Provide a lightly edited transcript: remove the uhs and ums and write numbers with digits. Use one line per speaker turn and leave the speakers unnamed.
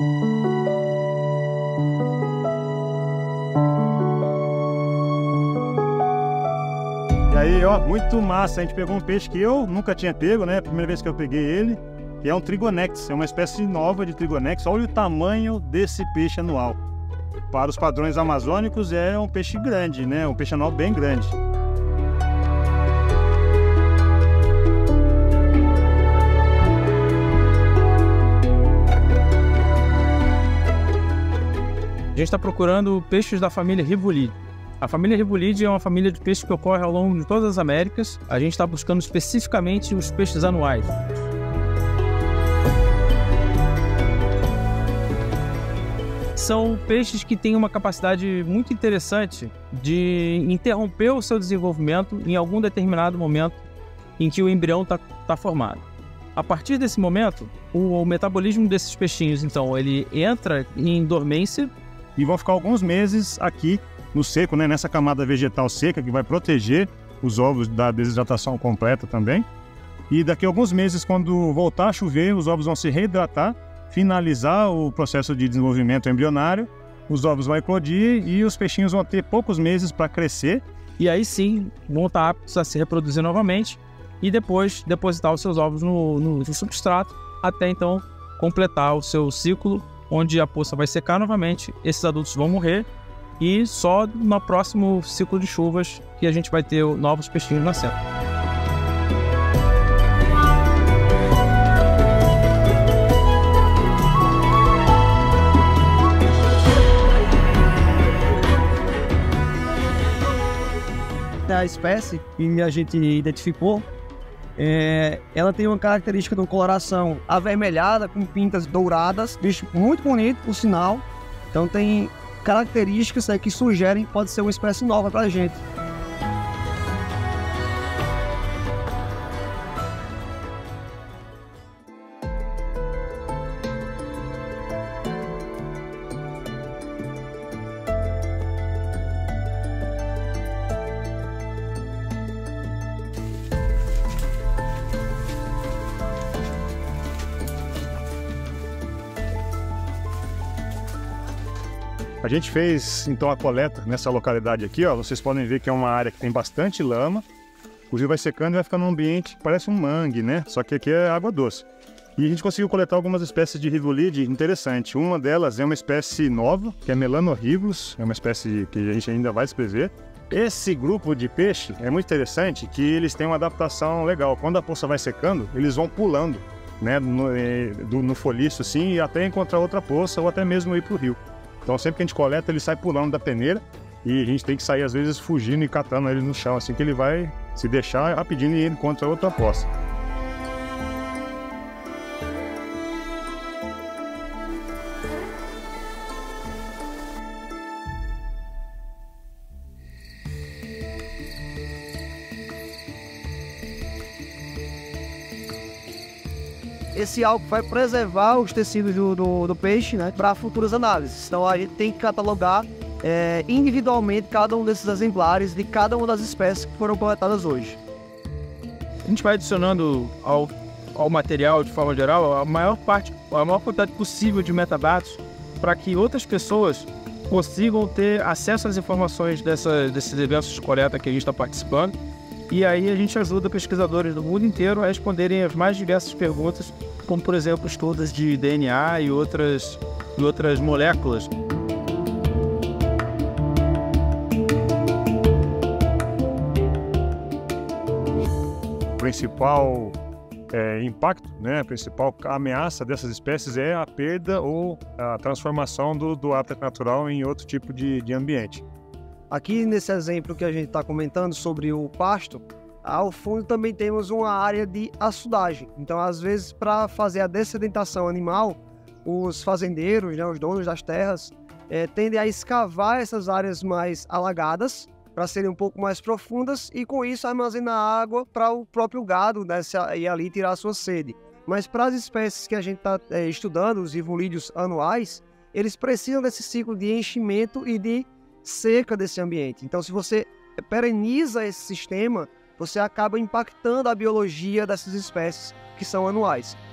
E aí, ó, muito massa. A gente pegou um peixe que eu nunca tinha pego, né? Primeira vez que eu peguei ele, que é um trigonex, é uma espécie nova de trigonex. Olha o tamanho desse peixe anual. Para os padrões amazônicos é um peixe grande, né? Um peixe anual bem grande.
A gente está procurando peixes da família rivulids. A família rivulids é uma família de peixes que ocorre ao longo de todas as Américas. A gente está buscando especificamente os peixes anuais. São peixes que têm uma capacidade muito interessante de interromper o seu desenvolvimento em algum determinado momento em que o embrião está formado. A partir desse momento, o metabolismo desses peixinhos, então, ele entra em dormência.
E vão ficar alguns meses aqui no seco, né? Nessa camada vegetal seca que vai proteger os ovos da desidratação completa também. E daqui a alguns meses, quando voltar a chover, os ovos vão se reidratar, finalizar o processo de desenvolvimento embrionário, os ovos vão eclodir e os peixinhos vão ter poucos meses para crescer.
E aí sim, vão estar aptos a se reproduzir novamente e depois depositar os seus ovos no substrato, até então completar o seu ciclo, onde a poça vai secar novamente, esses adultos vão morrer e só no próximo ciclo de chuvas que a gente vai ter novos peixinhos nascendo.
A espécie que a gente identificou, ela tem uma característica de coloração avermelhada com pintas douradas, bicho muito bonito, por sinal. Então tem características que sugerem que pode ser uma espécie nova para a gente.
A gente fez então a coleta nessa localidade aqui, ó. Vocês podem ver que é uma área que tem bastante lama. O rio vai secando e vai ficando um ambiente que parece um mangue, né? Só que aqui é água doce. E a gente conseguiu coletar algumas espécies de rivulide interessantes. Uma delas é uma espécie nova, que é Melanorivulos, é uma espécie que a gente ainda vai descrever. Esse grupo de peixe é muito interessante, que eles têm uma adaptação legal. Quando a poça vai secando, eles vão pulando, né, no folhiço assim, e até encontrar outra poça ou até mesmo ir para o rio. Então sempre que a gente coleta, ele sai pulando da peneira e a gente tem que sair às vezes fugindo e catando ele no chão, assim que ele vai se deixar rapidinho e encontra outra poça.
Esse álcool vai preservar os tecidos do peixe, né, para futuras análises. Então a gente tem que catalogar individualmente cada um desses exemplares de cada uma das espécies que foram coletadas hoje.
A gente vai adicionando ao material, de forma geral, a maior quantidade possível de metadados para que outras pessoas consigam ter acesso às informações desses eventos de coleta que a gente está participando. E aí a gente ajuda pesquisadores do mundo inteiro a responderem as mais diversas perguntas, como por exemplo estudos de DNA e outras moléculas.
O principal impacto, né, a principal ameaça dessas espécies é a perda ou a transformação do hábitat natural em outro tipo de ambiente.
Aqui nesse exemplo que a gente está comentando sobre o pasto, ao fundo também temos uma área de açudagem. Então, às vezes, para fazer a dessedentação animal, os fazendeiros, né, os donos das terras, tendem a escavar essas áreas mais alagadas para serem um pouco mais profundas e, com isso, armazenar água para o próprio gado, né, ir ali tirar a sua sede. Mas para as espécies que a gente está estudando, os rivulídeos anuais, eles precisam desse ciclo de enchimento e de seca desse ambiente. Então, se você pereniza esse sistema, você acaba impactando a biologia dessas espécies que são anuais.